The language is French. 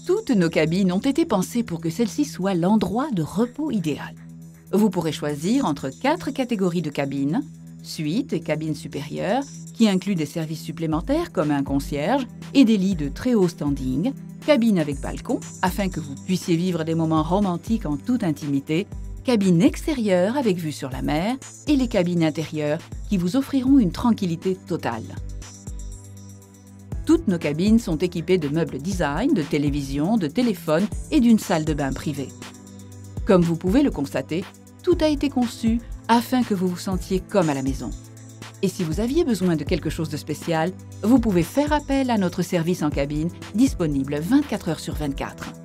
Toutes nos cabines ont été pensées pour que celle-ci soit l'endroit de repos idéal. Vous pourrez choisir entre 4 catégories de cabines, suite et cabine supérieure, qui incluent des services supplémentaires comme un concierge et des lits de très haut standing, cabine avec balcon, afin que vous puissiez vivre des moments romantiques en toute intimité, cabine extérieure avec vue sur la mer et les cabines intérieures qui vous offriront une tranquillité totale. Toutes nos cabines sont équipées de meubles design, de télévision, de téléphone et d'une salle de bain privée. Comme vous pouvez le constater, tout a été conçu afin que vous vous sentiez comme à la maison. Et si vous aviez besoin de quelque chose de spécial, vous pouvez faire appel à notre service en cabine, disponible 24 heures sur 24.